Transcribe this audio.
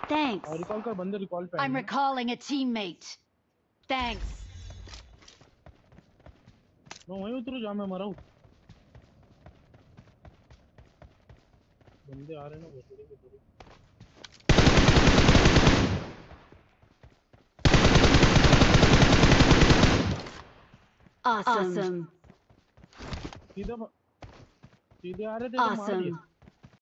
Thanks. Recall कर बंदे recall पे I'm recalling a teammate. Thanks. मैं वहीं उतरू जहाँ मैं मरा हूँ बंदे आ रहे हैं ना भोसड़ी के थोड़ी Awesome. सीधे आ रहे थे तो मार दिया